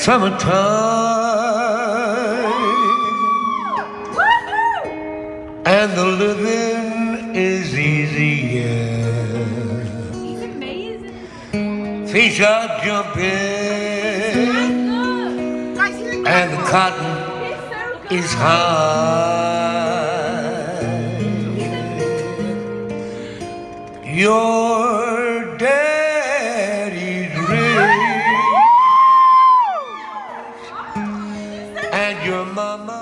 summertime, and the living is easy, yeah. He's amazing. Fish are jumping, and the cotton is high. Your daddy's rich, and your mama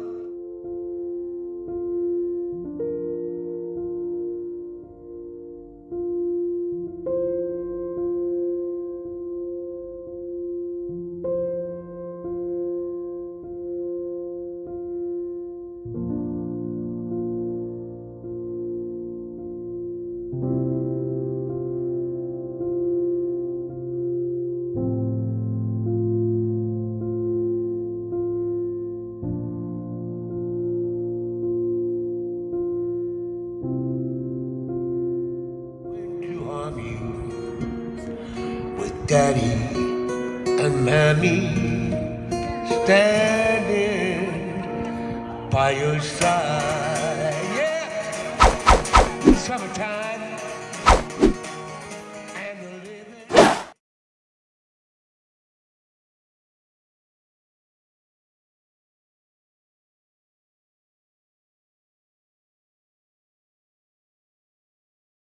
with daddy and mammy standing by your side. Yeah, summertime.